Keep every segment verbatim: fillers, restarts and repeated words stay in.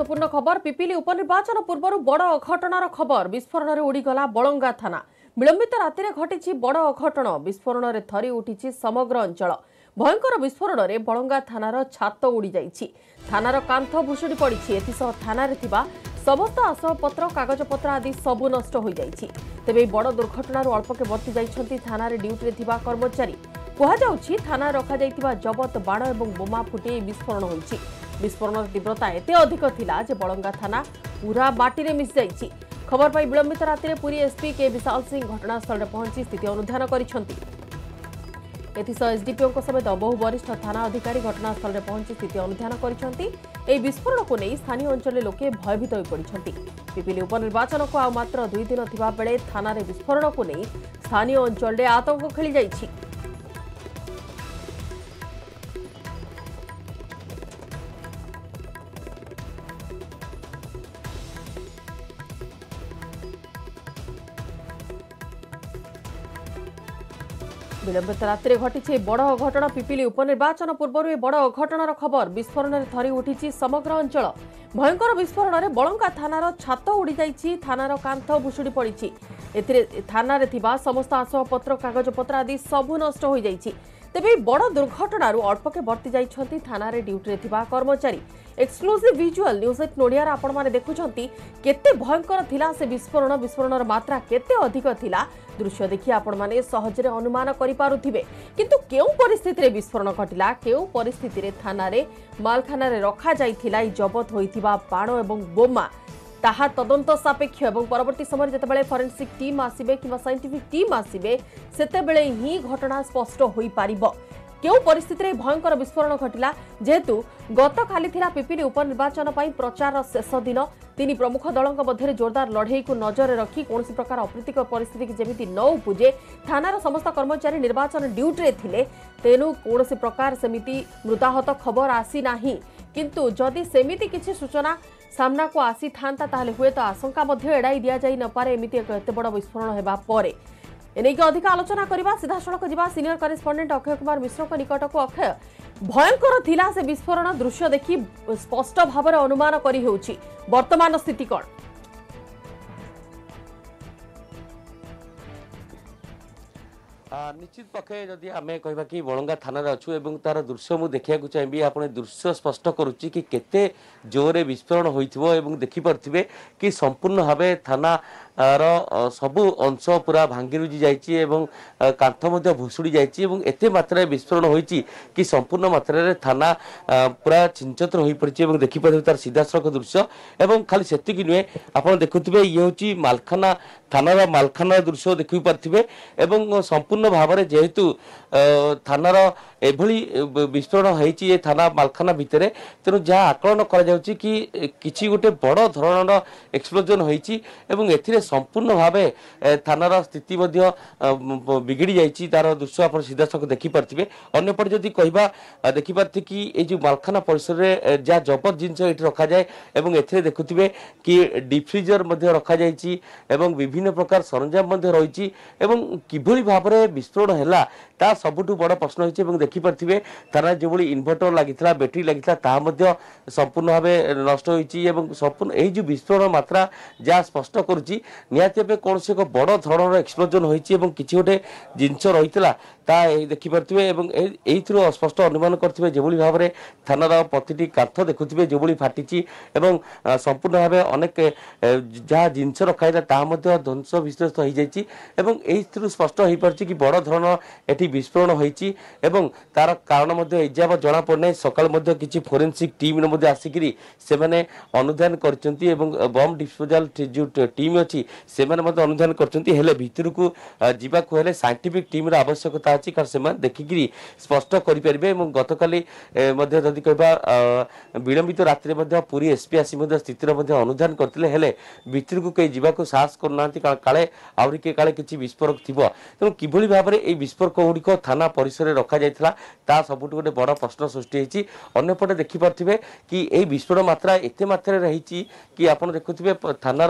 गुरुत्वपूर्ण खबर पिपिली उपनिर्वाचन पूर्व बड़ अघटनार खबर विस्फोरण में उड़ीगला बलंगा थाना विलंबित राति घटी बड़ अघटन विस्फोरण में थरी उठी समग्र अंचल भयंकर विस्फोरण में बलंगा थानार छात उड़ी जाइछि थानार कांथ भुशुड़ी पड़ी एथिसह थानारे थिबा समस्त आसबपत्र कागजपत्र आदि सबु नष्ट हो जाइछि तेबे बड़ दुर्घटनार अल्पके बर्ती जाइछन्ति थानारे ड्यूटी थिबा कर्मचारी कुहाଯାଉଛି थाना रखा जाइतिबा जबत बाण एवं बोमा फुटी विस्फोरण होइछि विस्फोरण तीव्रता एते अधिक थिला जे बलंगा थाना पूरा माटी रे मिस जाइछि खबर पाई विलंबित राति पुरी एसपी के विशाल सिंह घटनास्थल में पहुंची स्थिति अनुधान करिसंति एथिसह एसडीपीओ समेत बहु वरिष्ठ थाना अधिकारी घटनास्थल में पहुंची स्थिति अनुधान करिसंति एई विस्फोरण को नहीं स्थानीय अंचल लोके भयभीत होई पड़िसंति पिपिली उपनिर्वाचन को आ मात्र दुई दिन थिबा बेले थाना रे विस्फोरण को नहीं स्थानीय अंचल रे आतंक खेली जाइछि विलंबित राति घटी बड़ अघटन पिपिली उपनिर्वाचन पूर्व बड़ अघटनार खबर विस्फोरण में थरी उठी समग्र अंचल भयंकर विस्फोरण में बलंगा थानार छात उड़ी जाइछि थानार कांथ भुशुड़ी पड़ी थाना समस्त आसबपत्र कागजपत्र आदि सबु नष्ट हो जाइछि तेबे बड़ दुर्घटनार अल्पके बर्ती जाइछन्ति थानारे ड्यूटी थिबा कर्मचारी एक्सक्लूसिव विजुअल न्यूज एट नोडियार आपण माने देखुछन्ति केते भयंकर थिला से विस्फोरण विस्फोरणर मात्रा केते अधिक थिला दृश्य देखि आपण माने सहजरे अनुमान करि पारुथिबे किंतु केउ परिस्थिति रे विस्फोरण घटिला केउ परिस्थिति रे थानारे मालखाना रे रखा जाइथिला जबत होइथिबा बाण एवं बोमा ताहा तदंत सापेक्ष एवं परवर्ती समय जितेबाला फरेन्सिक टीम आसबे कि साइंटिफिक टीम आसबे सेतेबेले ही घटना स्पष्ट होई पारिबो केउ परिस्थिति रे भयंकर विस्फोरण घटिला जेहेतु गत खाली थिला पिपिली उपनिर्वाचन पई प्रचार शेष दिन तीन प्रमुख दलक मध्य जोरदार लड़ई को नजर रखी कौन प्रकार अप्रीतिकर परिस्थिति की जमी न उपजे थानार समस्त कर्मचारी निर्वाचन ड्यूटी रे थिले तेणु कौन प्रकार सेमिति मृताहत खबर आसी नाही किंतु जदि सेमिति किछि सूचना सामना को आसी थांता ताहले हुए तो आशंका मध्य एड़ाई दिया जाई न पारे एमिति एक एते बड़ विस्फोरण हेबा परे एने की अधिक आलोचना करबा सीधा सड़क जीवा सीनियर करेस्पोंडेंट अक्षय कुमार मिश्र को निकट को अक्षय भयंकर थिला से विस्फोरण दृश्य देखि स्पष्ट भाव में अनुमान करी हेउछि वर्तमान स्थिति कोन निश्चित पक्षे जदि आम कह कि बलंगा थाना अच्छु एवं तार दृश्य मुझे देखा चाहिए आप दृश्य स्पष्ट करुच्ची कि केते जोरे विस्फोरण होइथिबो एवं देखि पारथिबे कि संपूर्ण भाव थाना रो सबु अंश पूरा भांगी रुजी जाइछि एवं कांथ मध्य भुसुड़ी जाइछि एवं एते मात्रा विस्फोरण होइछि कि संपूर्ण मात्रा रे थाना पूरा चिंचत्र होई पड़िछि एवं देखि पारथिबे तार सीधा सड़क दृश्य एवं खाली सेतिकि नुहे आपण देखुथिबे ये होछि मालखाना थानार मालखाना दृश्य देखि पारथिबे एवं संपूर्ण भाव में जेहेतु थानार एभली विस्फोरण होइछि ये थाना मालखाना भितर तेणु जहाँ आकलन करा जाउछि कि किछि गोटे बड़ धरणर एक्सप्लोजन होइछि एवं एथिरे संपूर्ण भाव थानार स्थिति मध्य बिगिड़ी जाइछि तार दृश्य आप सीधा सक देखि पारथिबे अन्यपटे जदि कहबा देखि पारथि कि ए जो मालखाना परिसर रे जा जबत जिंस एठी रखा जाए एवं एथिरे देखुथिबे कि डिफ्रीजर मध्य रखा जाइछि एवं विभिन्न प्रकार सरंजाम मध्य रहिछि एवं किभली भाव में विस्फोरण हैला ता सबुठु बड़ प्रश्न होइछि एवं देखि पारथिबे तारा जो बड़ी इन्वर्टर लागितला बैटरी लागितला ता मध्य संपूर्ण भाव नष्ट होइछि एवं संपूर्ण एही जो विस्फोरण मात्रा जा स्पष्ट करूछि निहाती भाव कौन से एक बड़ धरणर एक्सप्लोजन होइछि एवं किछि गोटे जिंस रहितला ता देखि पारथिबे एवं एइथिरो स्पष्ट अनुमान करथिबे जेभली भाव में थानार प्रतिटी कांथ देखुथिबे जेभली फाटिछि एवं संपूर्ण भाव अनेक जहाँ जिंस रखाइला ता मध्य ध्वंस विश्लेषित हो जाइछि एवं एइथिरो स्पष्ट होई पारछि कि बड़ धरणर एठी विस्फोरण होइछि एवं तार कारण मध्य एजाब जना पड़े सकाल मध्य किछि फोरेंसिक टीम मध्य आसिकरी से माने अनुधान करचंती एवं बम डिस्पोजल जो टीम अछि से माने मध्य अनुधान करचंती हेले भितर को जीवा को हेले साइंटिफिक टीम रा आवश्यकता अछि कार से माने देखिकरी स्पष्ट करि परिबे एवं गतकाली मध्य जदि कहबा विलंबित रात्रि मध्य पूरी एसपी आसी मध्य स्थितिर मध्य अनुधान करथिले हेले भितर को कई जीवा को साहस करनांती काले आउरी के काले किछि विस्फोरक थिबो तेणु किभली भाव में एई विस्फोरक गुड़िक थाना परिसर में रखा जाइथिला ता सबुठ गोटे बड़ प्रश्न सृष्टि होइछि अन्यपटे देखि पारथिबे कि एई विस्फोरण मात्रा एते मात्रा रहिछि कि आपण देखुथिबे थानार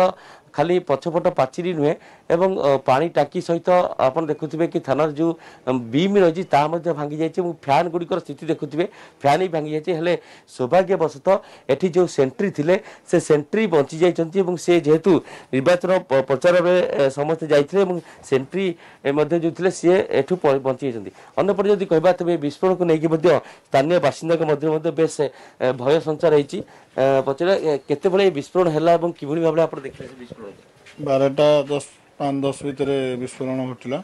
खाली पछपट पाचेरी नुहे एवं पानी टांकी सहित आप देखुए कि थानार जो बीम रही भांगी जाइए फैन गुड़िकर स्थिति देखुए फैन ही भांगी जाइए सौभाग्यवशतः एठी जो सेंट्री थिले से सेंट्री बंची जाइछन्ती से जेहेतु निर्वाचन प्रचार में समस्त जाइथिले सेंट्री जो थिले सी एठू बंची जाइछन्ती अन्यपटे जदि कहबा तबे विस्फोरण को लेकिन स्थानीय बासिंदा मध्य बेस भय संचार होती पचारे केते बड़े विस्फोरण है कि भाव में आप देखिए विस्फोरण बारटा दस पाँच दस भितर विस्फोरण घटला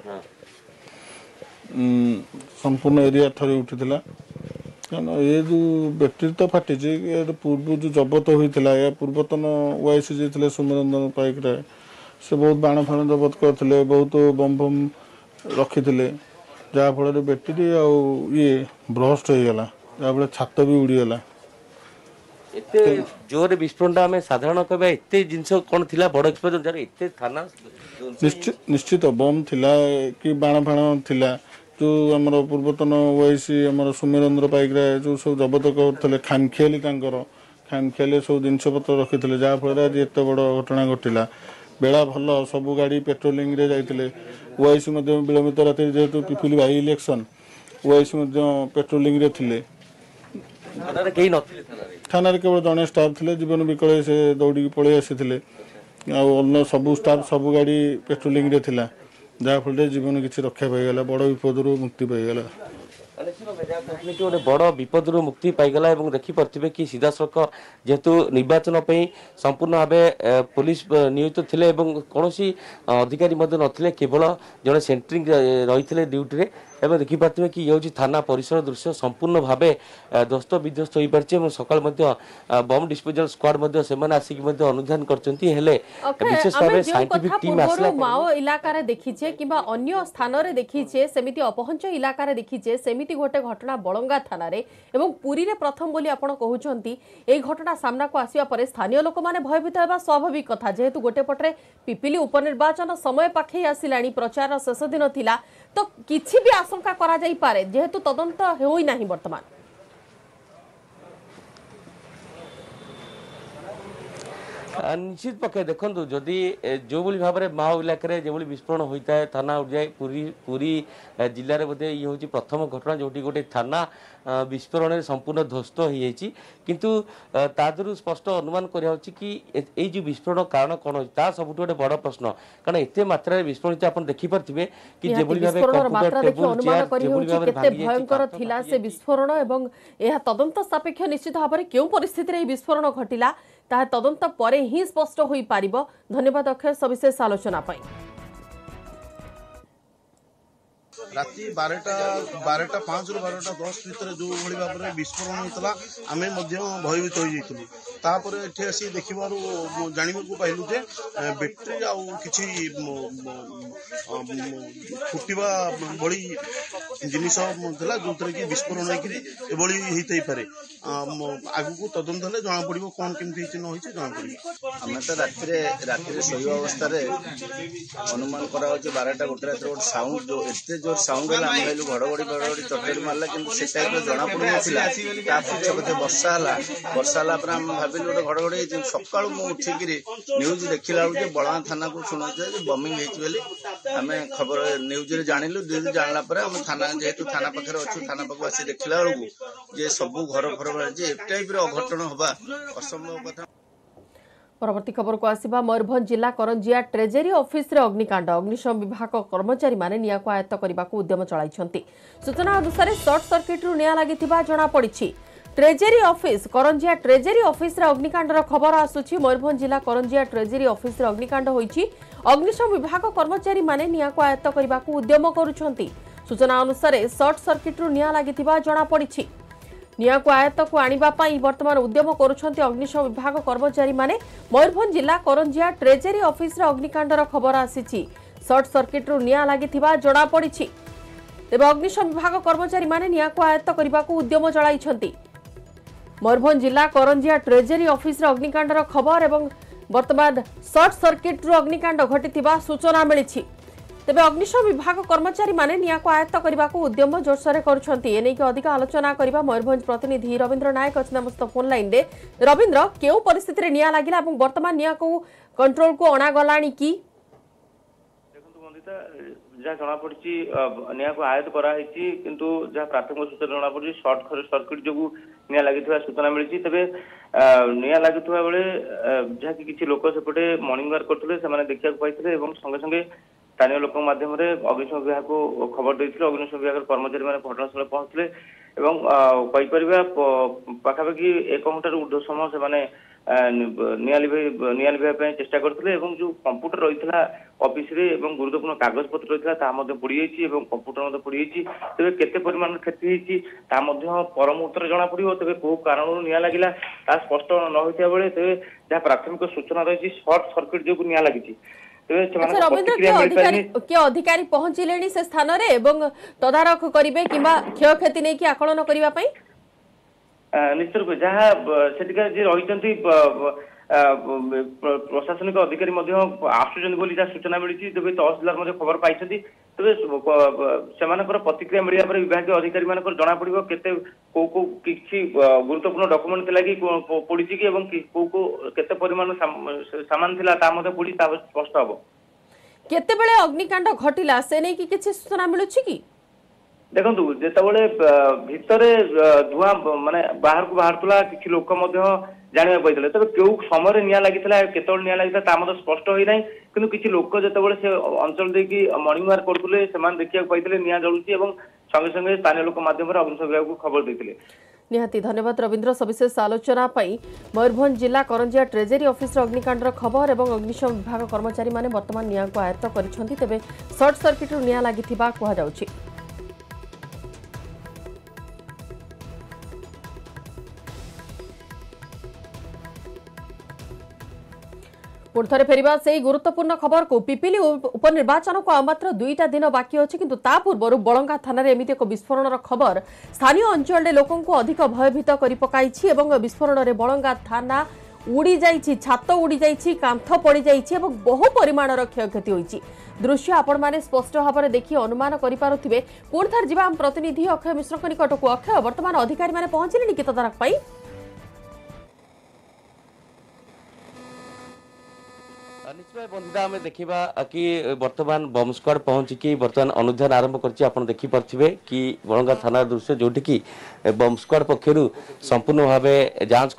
संपूर्ण एरिया थरी उठी ये जो बैटेरी तो फाटी पूर्व जो जबत होता है पूर्वतन वाईसी जी सुमरंजन पाइक रे से बहुत बाण फाण जबत करते बहुत बम बम रखी जहाँफल बैटेरी आए ब्रस्ट हो गला जहाँफल छात भी उड़ीगला एते जोर विस्फोरण आम साधारण कहबा एते जिनस कौन थिला बड़ एक्सप्लोजन जार एते थाना निश्चित निश्चित बम थिला कि बाण फाण थिला जो आमर पूर्वतन वाईसी आमर सुमेरेन्द्र पाइक जो सब जबत करते खामखियाली खामखियाली सब जिनपतर रखी जहाँफल आज एत बड़ घटना घटला बेला भल सब गाड़ी पेट्रोलिंग रे जाइतिले वाईसी विलंबित राति जेहेतु पिपिली बाई इलेक्शन वाईसी पेट्रोलिंग रे थिले थाना केवल जड़े स्टाफ थे जीवन विकल से दौड़ी पलि आसी अन्य सबू स्टाफ सबू गाड़ी पेट्रोलिंग रे थिला जहाँफल जीवन किसी रक्षा पाईगला बड़ विपद मुक्ति पाईगला गोटे बड़ विपद मुक्ति पाईगला देखिपे कि सीधा सड़क जेहेतु निर्वाचन संपूर्ण भाव पुलिस नियोजित थे कौन अधिकारी नथिले केवल जड़े सेंट्रिंग रही ड्यूटी रे एवं देखिपे कि ये थाना परिसर दृश्य संपूर्ण भाव ध्वस्त विध्वस्त हो पार्टी सकाल बम डिस्पोजल स्क्वाड से आसिक अनुधान करशेष भाव साइंटिफिक टीम आसला माओ इलाका देखीचे किबा अन्य स्थान रे देखीचे सेमिति अपहंच इलाका देखीचे सेमिति गोटे घटना बलंगा थाना रे एवं पुरी रे प्रथम बोली आपण कहउचंती एई घटना सामना को आसीबा परे स्थानीय लोक माने भयभीत हेबा स्वाभाविक कथा जेहेतु गोटे पटरे पिपिली उपनिर्वाचन समय पाखे आसिलाणी प्रचार शेष दिन थिला तो किछि भी आशंका करा जाई पारे जेहेतु तदंत होई नाही वर्तमान निश्चित पक्षे देखो जदि जो भाव में माओ इलाका जो विस्फोरण होता है थाना उड़ जाए पूरी पूरी जिले में बोधे ये हूँ प्रथम घटना जोटी गोटे थाना विस्फोरण संपूर्ण ध्वस्त हो जाइए किंतु तादर स्पष्ट अनुमान करा कि ये जो विस्फोरण कारण कौन होता सब गोटे बड़ प्रश्न कारण एत मात्रा विस्फोरण आप देखिपे कि भयंकर थिला से विस्फोरण एवं यह तदंत सापेक्ष निश्चित भाव में क्यों परिस्थिति विस्फोरण घटिला ता तदंत परे ही स्पष्ट हो पारिबो। धन्यवाद अक्षय सविशेष आलोचना पाई। राति बारटा बारटा पाँच रु बारटा दस भितर जो भाई भाव में विस्फोरण होता आम भयभीत हो जाइलु तापर एठी आसी देखिबार जानिबा को पाइलु जे बैटरी आ किछि फुटिबा बड़ी जिनिस थला जोतरे कि विस्फोरण होइकरी एबळी हेतै पारे आगु को तदंत हले जाना पड़िबो कोन केमति हिच न होइछ जाना पड़िबो हमें तो राति रे राति रे सोई अवस्था रे अनुमान करा होचे बारटा गोटे रात रोड साउंड जो एते जोर साउंड है हम कहलु घड़घड़ी घड़घड़ी चटचट मारला किंतु से टाइप रो जना पड़ु नथिला ता पछे पछे वर्षा हला वर्षा हला पर हम भाबिलु गोटे घड़घड़ी जे सकाळ मु उठी किरी न्यूज देखिला जे बळा थाना को सुनो जे बमिंग हेच बेली हमें खबर न्यूज रे जानिलु न्यूज जानला पर हम थाना जेहेतु थाना पाखरे अछु थाना पाखो आसी देखिला बेलकु जे सब घर घर जे एक टाइप रो अघटन होबा असंभव कथा। परवर्ती खबर को आसिबा मयूरभंज जिला करंजिया ट्रेजेरी ऑफिस रे अग्निकांड अग्निशम विभाग कर्मचारी माने निया को आयत्त करबा को उद्यम चलाइछंती सूचना अनुसार शॉर्ट सर्किट रु निया लागिथिबा जणा पड़िछि। Treasury office Karanjia treasury office रे अग्निकांड रो खबर आसुछि। मयूरभंज जिला करंजिया ट्रेजेरी ऑफिस रे अग्निकांड होइछि अग्निशम विभाग कर्मचारी माने निया को आयत्त करबा को उद्यम करूछंती सूचना अनुसार शॉर्ट सर्किट रु निया लागिथिबा जणा पड़िछि। निया को आयत्त को आनिबा पई वर्तमान उद्यम करूछंती अग्निशम विभाग कर्मचारी माने। मयूरभंज जिला करंजिया ट्रेजेरी ऑफिस रे अग्निकांड रो खबर आसीछि शॉर्ट सर्किट रु निया लागिथिबा जणा पड़िछि तेबे अग्निशम विभाग कर्मचारी माने निया को आयत्त करबा को उद्यम चलाइछंती। मयूरभंज जिला करंजिया ट्रेजेरी ऑफिस रे अग्निकांड रो खबर एवं वर्तमान शॉर्ट सर्किट रु अग्निकांड घटिथिबा सूचना मिलिछि। तेबे अग्निशम विभाग कर्मचारी माने निया को आयत्त करने को उद्यम जोरसोर करुछंती एने की अधिक आलोचना करबा मयूरभंज प्रतिनिधि रविंद्र नायक अछि नमस्त फोन लाइन रे रविंद्र केउ परिस्थिति रे निया लागिला एवं वर्तमान निया को कंट्रोल को अणा गलाणी की देखंतु बंदिता जहाँ जना पड़ी निया को आयत्त कराई किंतु जहाँ प्राथमिक सूचना जना पड़ी सर्ट सर्किट जो निया लगी सूचना मिली तेरे निया लगी बेले जहाँ कि किसी लोक सेपटे मर्णिंग वाक करते देखा पाई संगे संगे स्थानीय लोक मध्यम अग्निशम विभाग को खबर देते अग्निशम विभाग कर्मचारी मैंने घटनास्थल पहुंचले पाखापाखि एक घंटार ऊर्ध्व समय से निया निया लिभाई चेष्टा करते जो कंप्यूटर रही ऑफिस रे गुरुत्वपूर्ण कागज पत्र रही पोड़ी कंप्यूटर पोड़ी तेज केते परिमाण क्षति होती पर मुहूर्त जना पड़ो तेज कौ कारण निया लगिला स्पष्ट न होता बेले तेज जहाँ प्राथमिक सूचना रही सर्ट सर्किट जो निया लगी अधिकारी पहुंचले से स्थान रे तदारख करेंगे कि क्षय क्षति नहीं आकलन करने निश्चित रूप जहाँ सेठिकार जी रही प्रशासनिक अधिकारी आसुँच जहाँ सूचना मिली तेज तहसिलदार खबर पाई तेज से प्रतिक्रिया मिलने पर विभाग अधिकारी मान जना पड़ो केते को को किसी गुरुत्वपूर्ण डॉक्यूमेंट थिला कि पड़ी कि को को केते परिमाण सामान थिला ता मते पड़ी ता स्पष्ट हबो केते बेले अग्निकांड घटिला से नै कि किछि सूचना मिलुछि कि देखंतु जेतबेले भितरे धुआं माने बाहर को बाहर तुला किछि लोक मध्य जानिबा पाइतले तबे केउ समय निया लागितला केतोल निया लागितला ता मते स्पष्ट होई नै किंतु किछि लोक जेतबेले से अंचल देकी मॉर्निंग वाक करथुले समान देखिया पाइतले निया जळुछि एवं संगे संगे स्थानीय लोक माध्यम रे अग्निशम विभाग को खबर देथिले निहाती धन्यवाद रविंद्र सविशेष आलोचना पाई मयूरभंज जिला करंजिया ट्रेजेरी ऑफिस अग्निकांडर खबर और अग्निशम विभाग कर्मचारी माने वर्तमान निया को आयत्त करिसेंती तेबे शॉर्ट सर्किट रु निया लागिथिबा कहवा जाउछि। पुणथरे फेरिबा से गुरुत्वपूर्ण खबर को पिपिली उपनिर्वाचन को मात्र दुईटा दिन बाकी अच्छे किंतु ता पूर्व बलंगा थाना एमती एक विस्फोरण खबर स्थानीय अंचल लोकों को अधिक भयभीत कर पकाई विस्फोरण में बलंगा थाना उड़ी जाइछि छात उड़ी जाइछि कांथ पड़ी जाइछि एवं बहु परिमाणर क्षयक्षति होइछि। दृश्य आपण माने स्पष्ट भाव में देखि अनुमान करि पारुथिबे। पुणी थर जिबा प्रतिनिधि अक्षय मिश्र निकट को अक्षय वर्तमान अधिकारी माने पहुंचले कि तदारख पाई निश्चय बंधा आम देखा कि बर्तमान बम स्क्वाड पहुंचिकी बर्तमान अनुधान आरंभ कर देखिपे कि बलंगा थाना दृश्य जोटि कि बम स्क्वाड पक्षर संपूर्ण भाव जांच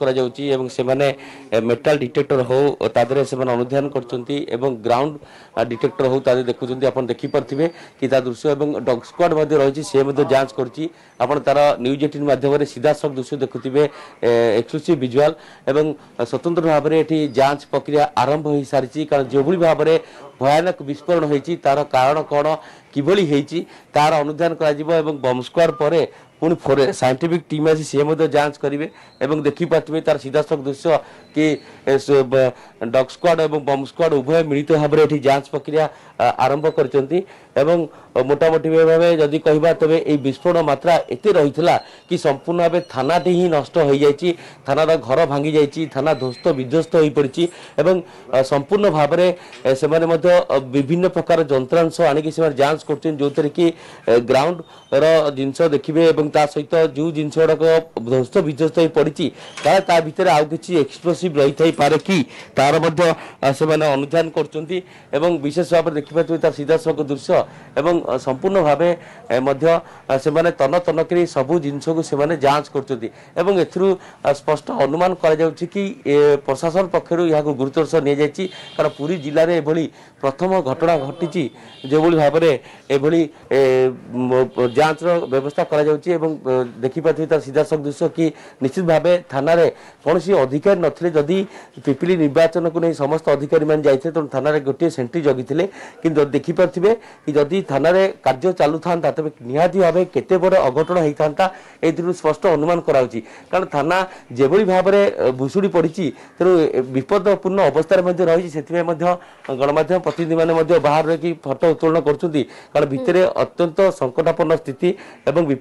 कर मेटाल डिटेक्टर हो तादरे से अनुधान कर ग्राउंड डिटेक्टर हो तादे देखुं आप देखिपे कि दृश्य डग स्क्वाड रही से जांच कर तार न्यूज एटीन मध्यम सीधा सब दृश्य देखुवे एक्सक्लूसिव विजुआल एवं स्वतंत्र भाव में जांच प्रक्रिया आरंभ हो सारी कारण जो भाव में भयानक विस्फोरण होती तार कारण कौन कि तार अनुधान कर बम स्क्वाड पर पुणी फोरे साइंटिफिक टीम आसी सी जांच करेंगे और देखिपे तार सीधासख दृश्य कि डग स्क्वाड और बम स्क्वाड उभय मिलित भाव में जांच प्रक्रिया आरंभ कर मोटामोटी भाव जदि कहवा तेज ये विस्फोरण मात्रा एत रही कि संपूर्ण भाव थानाटी ही नष्ट हो जाए थानार घर भांगी जाइए थाना ध्वस्त विध्वस्त हो पड़ी संपूर्ण भाव में से विभिन्न प्रकार जंत्रांश आणिकी जांच कर जो कि ग्राउंड जिनस देखिए सहित जो जिन गुड़ाक ध्वस्त विध्वस्त हो पड़ी ता भीतर आउ कि एक्सप्लोसिव रही थी पारे कि तार से अनुधान कर विशेष भाव में देखिए तार सीधासख दृश्य एवं संपूर्ण भाव से तन तन कर सबू जिन को से जांच कर स्पष्ट अनुमान कर प्रशासन पक्षर यहाँ गुरुत्वर सह नि जाइए कारण पुरी जिले में एभली प्रथम घटना घटी जो भाव में एभली जांच व्यवस्था कर देखिपे तार सीधासख दृश्य कि निश्चित भाव थाना कौन सी अधिकारी नथिले जदि पिपिली निर्वाचन को नहीं समस्त अधिकारी मान जाइए तो थाना गोटे सेंट्री जगी कि देखिपे कि जदि थाना कार्य चलू था तेज निहाती भाव केते बड़ अघटन होता ए स्पष्ट अनुमान कराउछि कारण थाना जेभली भाव में भुशुड़ी पड़ी तेणु विपदपूर्ण अवस्था रही से गणमाध्यम प्रतिनिधि मैंने बाहर रही फटो उत्तोलन कर कारण भितर अत्यंत संकटापन्न स्थिति एवं विपदपूर्ण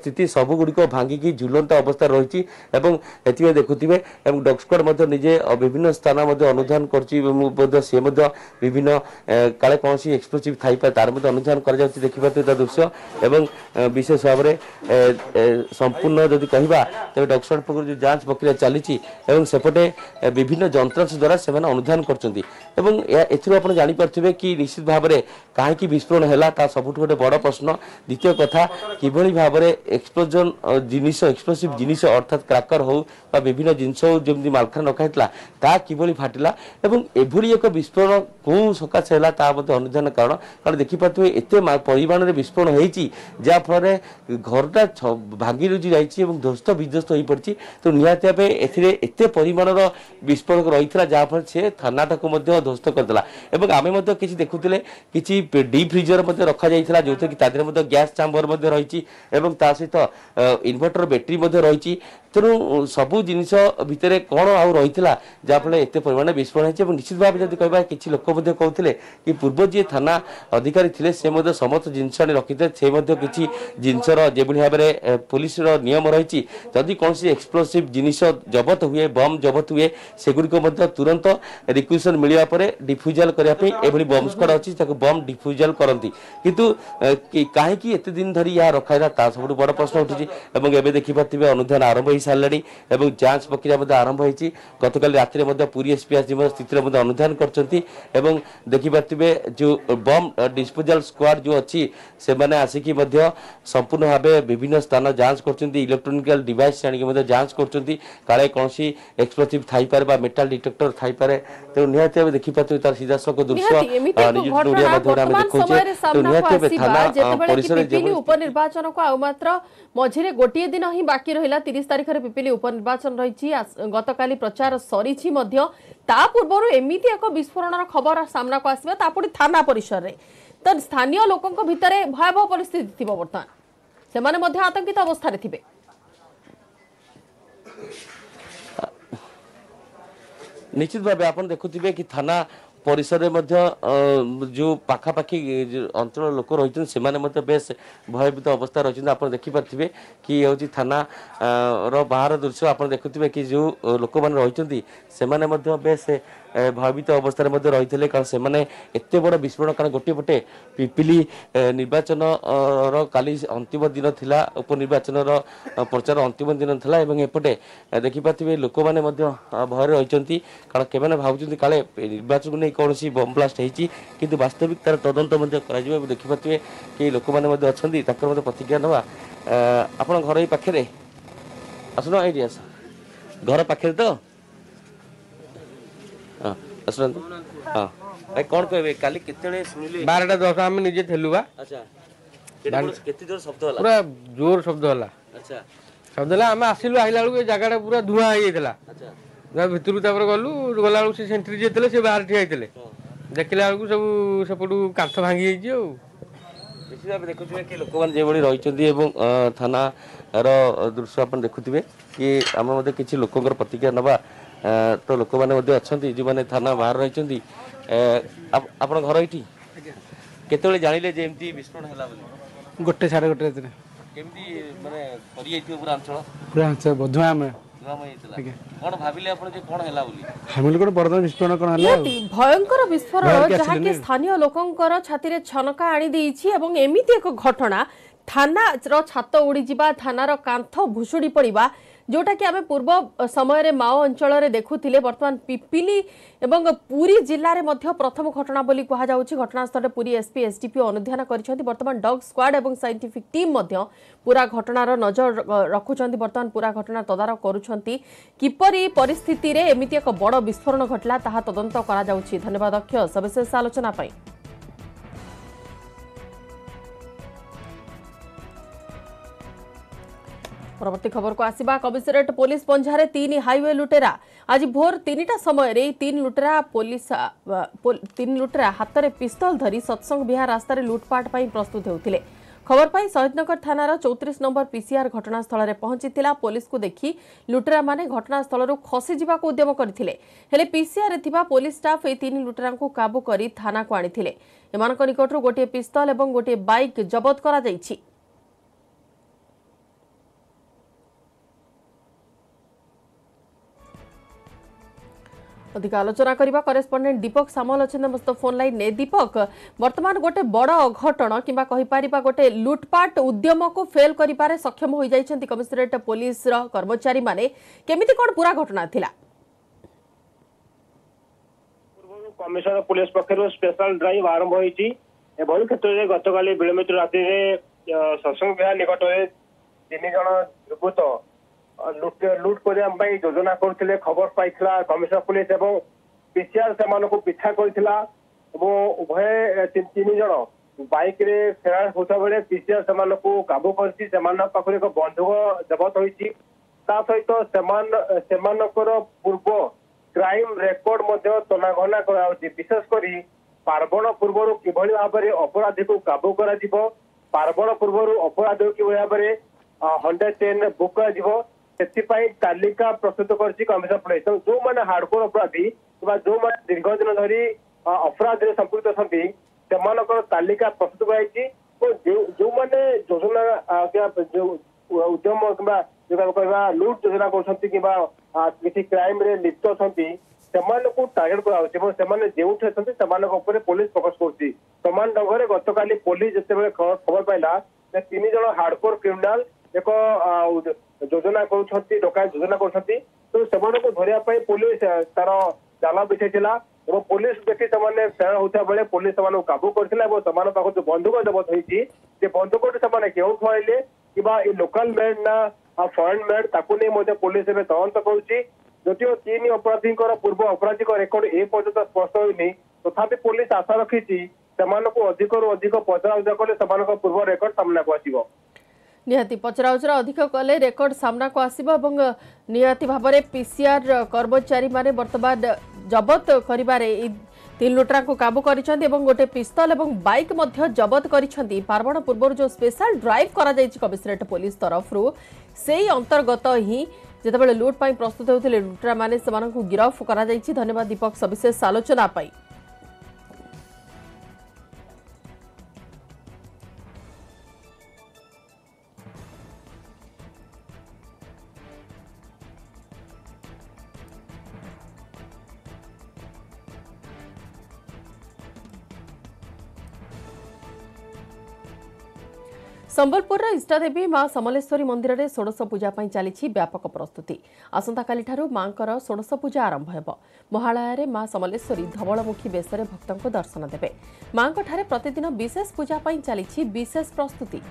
स्थिति सबुगुड़िक भांगिकी झुलंत अवस्था रही है देखुवे डॉग निजे विभिन्न स्थान अनुधान कर सी विभिन्न काले कौन एक्सप्लोसिव थी तार अनुधान कर देखिए दृश्य एवं विशेष भाव में संपूर्ण जदि कहवा तेज डॉग स्क्वाड पक्ष जो जांच प्रक्रिया चली सेपटे विभिन्न जंत्रांश द्वारा से अनुधान कर जापारे कि निश्चित भाव में कहीं विस्फोरण है सबुठ गोटे बड़ प्रश्न। द्वितीय कथा किभली भाव में एक्सप्लोजन जिनिस एक्सप्लोसिव जिनिस अर्थात क्राकर हो विभिन्न जिनस हो जमी मालखान रखाई ता किभली फाटिला एवं एभली एक विस्फोरण कौ सकाशे है अनुधान कारण कारण देखिपे एत परिमाण में विस्फोरण होती जहाँफल घरटा भांगी रुझी जाइए ध्वस्त विध्वस्त हो पड़ी तो निहती भाव एत परिमाण विस्फोरक रही है जहाँफल से थानाटा को ध्वस्त करदेला आम किसी देखुले कि डीप फ्रिजर रखा जाइए जो कि तादेह गैस चैम्बर रही सहित इन्वर्टर बैटेरी रही तेणु सबू जिनस भितर कौन आउ रही जहाँफल एत परिमाण विस्फोरण होती निश्चित भाव जब कह कि लोक कहते कि पूर्व जी थाना अधिकारी थे से समस्त जिनस रखी थे से किसी जिनसर जो भाव में पुलिस नियम रही जदि कौन एक्सप्लोसिव जिनिस जबत हुए बम जबत हुए सेगुड़िक तुरंत रिक्वेशन मिलवा पर डिफ्यूजल करने बम स्क्वाड अच्छी बम डिफ्यूजल करती किंतु कहीं एत दिन धरी यह रखाइला सब बड़ प्रश्न उठी एवं देखिपे अनुधान आरंभ हो सारे जांच प्रक्रिया आरंभ होती गतकाली राति पुरी एसपी स्थित अनुधान कर देखिपे जो बम डिस्पोजल स्क्वाड जो अच्छी से मैंने आसिकी संपूर्ण भाव विभिन्न स्थान जांच कर इलेक्ट्रोनिकल डिवाइस आनिक जांच कर काले कौन एक्सप्लोसिव थी पारे मेटाल डिटेक्टर थी पारे तेणु निहती भाव देखिपे तार सीधासख दृश्य उपनिर्वाचन को आउ मात्र मझे गोटे दिन ही बाकी रहा तीस तारीख में पिपिली उपनिर्वाचन रही गतकाली प्रचार सरी पूर्व एमती एक विस्फोरण खबर सामना को आसवा तापुरी थाना परिसर में तो स्थानीय लोकों भितर भयावह परिस्थिति थी बर्तमान से आतंकित अवस्था थे निश्चित भाव आप देखुए कि थाना परिसर में जो पाखापाखि अंचल लोक रही से बेस भयभीत अवस्था रही आप देखिपे कि हूँ थाना रो बाहर दृश्य आप देखुए कि जो लोक मैंने रही से बेस भयभीत अवस्था रही थे कारण से एत बड़ विस्फोरण कारण गोटे पटे पिपिली निर्वाचन काली अंतिम दिन थिला उपनिर्वाचन प्रचार अंतिम दिन था एपटे देखिपे लोक मैंने भय रही कारण के भावुं काले निर्वाचन नहीं कौन बम ब्लास्ट होती किंतु वास्तविक तार तदंत देखिपे कि लोक मैंने अच्छा प्रतिक्रिया नवा आप घर पाखे आसन ये आस घर पाखे तो हाँ आसुन हाँ भाई कौन कहे काली केते शुणिले बारटा दस आम निजे थेलु बा अच्छा केते जोर शब्द होला पूरा जोर शब्द होला अच्छा शब्द होला आम आसिलु आइला बेलू जगह पूरा धुआं हो जाइला अच्छा भितर गलु गला बेलू से सेंट्री जे थे से बाहर ठिया होते देखला बेलू सब सेपटू कांथ भांगी जाइए निश्चित भाव देखुए कि लोक मैंने जो रही थाना दृश्य आप देखुए कि आम किसी लोकंर प्रतिक्रिया नवा तो लोक मैंने अच्छा जो मैंने थाना बाहर रही आप घर ये केत जानिले जमी विस्फोरण है गोटे साढ़े गोटे केमती माने परि जाइथियो पूरा अंचल पूरा अंचल बधुआ में कौन भाविले आपण जे कोन हैला बोली हमिल कोन बरदा विस्फोरण कोन हैला भयंकर विस्फोरण जहा कि स्थानीय लोकंकर छाती रे छनका आनी देइछि एवं एमिति एक घटना थाना रो छात उड़ी जिबा थाना रो कांथ भुसुडी पड़िबा जोटा कि आमे पूर्व समय रे माओ अंचल रे देखुथिले वर्तमान पिपिली एवं पुरी जिल्ला रे मध्य प्रथम घटना बोली कहा जाउछि घटनास्थल रे पुरी एसपी एसडीपीओ अनुध्यान करिसेंती वर्तमान डॉग स्क्वाड एवं साइंटिफिक टीम मध्य पूरा घटनार नजर रखुचंती वर्तमान पूरा घटना तदारख करूछंती किपरि परिस्थिति रे एमिति एक बड़ विस्फोरण घटला ताहा तदंत करा जाउछि। धन्यवाद अक्षय सविशेष आलोचना पई। परवर्ती खबर को आसिबा कमिशनरेट पुलिस पंझारे तीन हाईवे लुटेरा आज भोर तीनटा समय रे तीन लुटेरा पुलिस तीन लुटेरा हाथ में पिस्तल धरी सत्संग विहार रास्ता लुटपाट पर प्रस्तुत होते खबर पाई शहीदनगर थानार चौतीस नंबर पीसीआर घटनास्थल में पहुंची पुलिस को देखी लुटेरा माने घटनास्थल खसी जावाक उद्यम करथिले हेले पीसीआर थिबा पुलिस स्टाफ ए तीन लुटेरा को काबू करी थाना को आनिथिले एमानक निकटरू गोटे पिस्तल एवं गोटे बाइक जबत करा जायछि। अधिक आलोचना करबा करेस्पोंडेंट दीपक सामल अच्छे मस्त फोन लाइन ने दीपक वर्तमान गोटे बड़ अघटन किंबा कहि परिबा गोटे लुटपाट उद्यम को फेल करिपारे सक्षम होई जाइछन्ती कमिशनरेट पुलिस रो कर्मचारी माने केमिति कोन पूरा घटना थिला कमिशनर पुलिस पक्षर स्पेशल ड्राइव आरंभ होईची एभली क्षेत्र में गतकाली विलंबित राति सत्संग विहार निकट में तीन जन दुर्बृत्त लुट लुट करने योजना करते खबर पाइला कमिशनर पुलिस एवं पीसीआर से पिछा करथिला उभय तीन जन बाइक रे फेरार होता बेले पीसीआर से काबू करछि पाखरे एक बंधुक जबत होईची ता सहित सेमानकर पूर्व क्राइम रेकर्ड मध्य तनाघना कराउछि विशेष करी पार्वण पूर्व किभली भाव में अपराधी को काबू करा जिवो पार्वण पूर्व अपराधी किभली भाव में हंड्रेड टेन बुक करा तालिका प्रस्तुत करछि कमिशनर पुलिस जो मैंने हार्डकोर अपराधी जो मैंने दीर्घ दिन धरी अपराध में संपृक्त अछंती सेमानकर तालिका प्रस्तुत कराइछि जो मैंने योजना उद्यम किंबा लुट योजना करछंती किंबा किसी क्राइम रे लिप्त अछंती सेमानकु टार्गेट कराउछि सेमाने जेउठे अछंती सेमानक ऊपर पुलिस फोकस करछि समान ढंग से गतकाली पुलिस जेतेबेले खबर पाइला तीन जन हार्डकोर क्रिमिनाल एक योजना कर डकायत योजना कर तो धरिया पुलिस तार जाल बिछाई पुलिस देखी से फेर होता बेले पुलिस से काबू करथिला जो बंधुक जबत होती बंधुक केउठु आइले कि लोकल मेड ना फॉरेन मेड ताकू नहीं पुलिस तदंत करुच्ची जदिव तीन अपराधी पूर्व अपराधी रेकर्ड ए पर्यंत स्पष्ट होनी तथापि पुलिस आशा रखी अधिक अधिक पचरा कले पूर्व रेकर्ड सामना को आसिबो निहाती पचराउचरा अधिक कले रेकर्ड सामना को आसिबो एवं निहाती भाव में पीसीआर कर्मचारी माने वर्तमान जबत करिबारे तीन लुटरा को काबू करिसेंती एवं गोटे पिस्तल एवं बाइक मध्य जबत करिसेंती पार्वण पूर्व जो स्पेशल ड्राइव करा जायछि कमिशनरेट पुलिस तरफ रु सेही अंतर्गत ही जेतेबेले लुट पाई प्रस्तुत होउथिले लुटरा माने समानकु गिरफ करा जायछि। धन्यवाद दीपक सविशेष आलोचना पाई। संबलपुर इष्टदेवी मां समलेश्वरी मंदिर में षोडश पूजा चली व्यापक प्रस्तुति आसंता काली ठारू मांकर षोडश पूजा आरंभ हेब महालय मां समलेश्वरी धवलमुखी बेश भक्तों को दर्शन देवे मां प्रतिदिन विशेष पूजा चली विशेष प्रस्तुति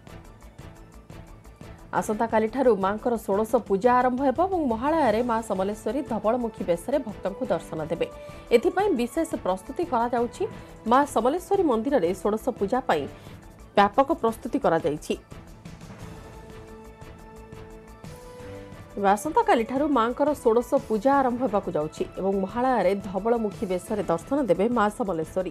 आसंता काली ठारू मांकर षोडश पूजा आरंभ हेब और महालय मां समलेश्वरी धवलमुखी बेश भक्तों को दर्शन देवे एथिपाई विशेष प्रस्तुति करा जाउछि। मां समलेश्वरी मंदिर में षोडश पूजा व्यापक प्रस्तुति करा जायछि। आसंता काली ठारू मांकर षोडश पूजा आरंभ होबाकु जाउछि एवं महालय धवलमुखी बेश दर्शन देवे मां समलेश्वरी।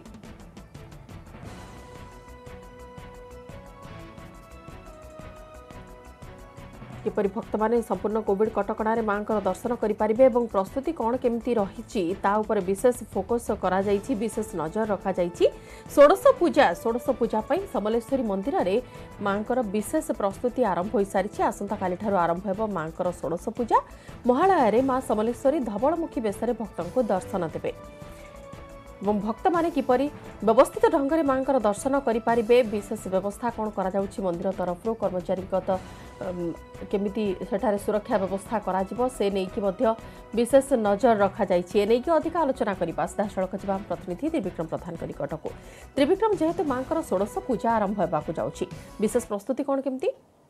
किपरि भक्त माने संपूर्ण कोविड कटकणा मां दर्शन करें और प्रस्तुति कौन केमती रही विशेष फोकस करा जायछि विशेष नजर रखा जायछि। षोडश पूजा षोडश पूजा समलेश्वरी मंदिर में मां विशेष प्रस्तुति आरंभ हो सारी आसंता काली ठारू आरंभ हेब मां षोडश पूजा महालय मां समलेश्वरी धवलमुखी बेश भक्तों को दर्शन देवे और भक्त माने किपरि व्यवस्थित ढंग से मां दर्शन करें विशेष व्यवस्था कौन करा जाउछि मंदिर तरफ कर्मचारी तो केमिति सेठारे सुरक्षा व्यवस्था करा जिवो से नहीं कि विशेष नजर रखा जाइछि। नहीं कि अधिक आलोचना करबा सीधासलख जिबा प्रतिनिधि त्रिविक्रम प्रधान निकट को त्रिविक्रम जेहेतु मां षोडश पूजा आरंभ होबाकु जाउछि विशेष प्रस्तुति कौन केमिति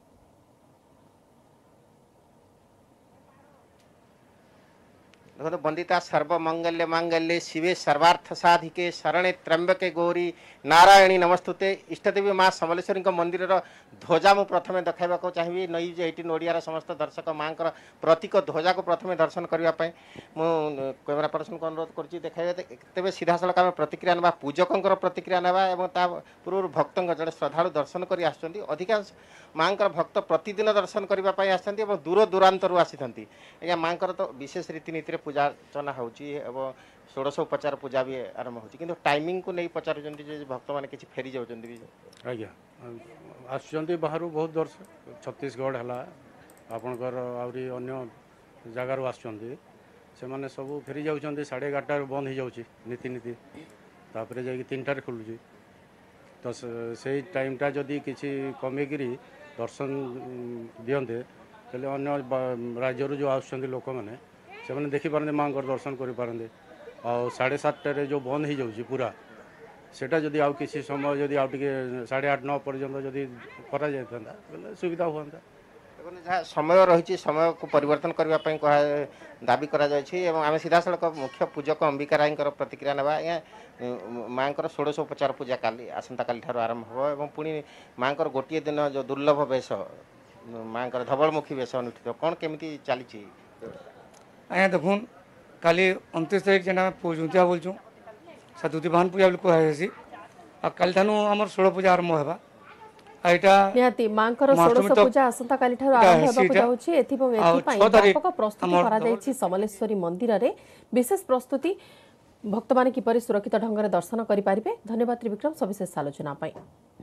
देखो वंदिता सर्वमंगल्य मांगल्ये शिवे सर्वार्थ साधिके शरणे त्र्यंबके गौरी नारायणी नमस्तुते। इष्टदेवी माँ समलेश्वरी मंदिर ध्वजा मु प्रथमे देखा चाहिए न्यूज एटीन ओडिया समस्त दर्शक माँ प्रतीक ध्वजा को प्रथमे दर्शन करने कैमेरा पर्सन को अनुरोध कर देखा तेज सीधा सड़क आम प्रतिक्रिया ना पूजकों प्रतिक्रिया ना पूर्व भक्तों जड़े श्रद्धा दर्शन कर अधिकांश माँ भक्त प्रतिदिन दर्शन करने आसती दूर दूरांतर आसी आज्ञा माँ तो विशेष रीतिनीति पूजा अर्चना हो षोडश उपचार पूजा भी आरंभ हो टाइमिंग को नहीं पचार भक्त मैंने किसी फेरी जाऊँगी आज्ञा आसुँच बाहर बहुत दर्शक छत्तीसगढ़ है आपणकर आहरी अन्य जगार आसुँच ସେମାନେ ସବୁ ଫେରି ଯାଉଛନ୍ତି ସାଢ଼େ ଏଗାରଟାରୁ ବନ୍ଦ ହେଇଯାଉଛି ନୀତି ନୀତି ତାପରେ ଯାଇକି ତିନିଟାରେ ଖୋଲୁଛି ତ ସେଇ ଟାଇମ୍ଟା ଯଦି କିଛି କମେଇକିରି ଦର୍ଶନ ଦିଅନ୍ତେ ତାହେଲେ ଅନ୍ୟ ରାଜ୍ୟରୁ ଯେଉଁ ଆସୁଛନ୍ତି ଲୋକମାନେ ସେମାନେ ଦେଖିପାରନ୍ତି ମାଆଙ୍କର ଦର୍ଶନ କରିପାରନ୍ତି ଆଉ ସାଢ଼େ ସାତଟାରେ ଯେଉଁ ବନ୍ଦ ହେଇଯାଉଛି ପୁରା সেটা যদি আউ কিছু সময় যদি আউ টিকে সাড়ে আট নଅ পর্যন্ত যদি করা যাইতান্তা তাহলে সুবিধা হুঁতা দেখুন যা সময় রয়েছে সময়কে পরিবর্তন করা দাবি করা যাচ্ছে এবং আমি সিধাসলখ মুখ্য পূজক অম্বিকা রায়ঙ্কর প্রতিক্রিয়া নেবা আজ্ঞা মাঙ্কর ষোড়শ উপচার পূজা কালি আসন্তাকালি ঠার আরম্ভ হব এবং পুଣି মাঙ্কর গোটিয়ে দিন যে দুর্লভ বেশ মাঙ্কর ধবলমুখী বেশ অনুষ্ঠিত কোণ কেমিতি চালিছি আজ্ঞা দেখুন কালি অনতিরিশ তারিখ যেটা আমি পৌঁছুতিয়া বলছু সাতুতি বাহন পূজা বলে কুହାଯାଇଛି ଆଉ କାଲି ଠାନୁ ଆମର ଷୋଳ ପୂଜା ଆରମ୍ଭ ହେବା ଆଉ ଏଇଟା ନିହାତି ମାଙ୍କର ଷୋଡଶ ପୂଜା ଆସନ୍ତା କାଲି ଠାରୁ ଆରମ୍ଭ ହେବାକୁ ଯାଉଛି ଏଥିପାଇଁ ଏଥିପାଇଁ ବ୍ୟାପକ ପ୍ରସ୍ତୁତି କରାଯାଇଛି ସମଲେଶ୍ୱରୀ ମନ୍ଦିରରେ ବିଶେଷ ପ୍ରସ୍ତୁତି ଭକ୍ତମାନେ କିପରି ସୁରକ୍ଷିତ ଢଙ୍ଗରେ ଦର୍ଶନ କରିପାରିବେ ଧନ୍ୟବାଦ ତ୍ରିବିକ୍ରମ ସବିଶେଷ ଆଲୋଚନା ପାଇଁ।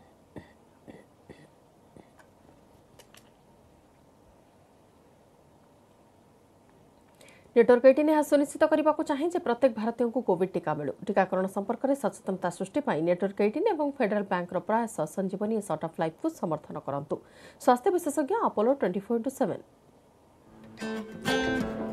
नेटवर्क एटीन यह सुनिश्चित करने को चाहे प्रत्येक भारतीय को कोविड टीका मिलू टीकाकरण संपर्क में सचेतनता सृष्टि नेटवर्क एटीन और फेडरल बैंक प्रयास संजीवनी शॉर्ट ऑफ लाइफ को समर्थन करंतु स्वास्थ्य विशेषज्ञ Apollo twenty four into seven.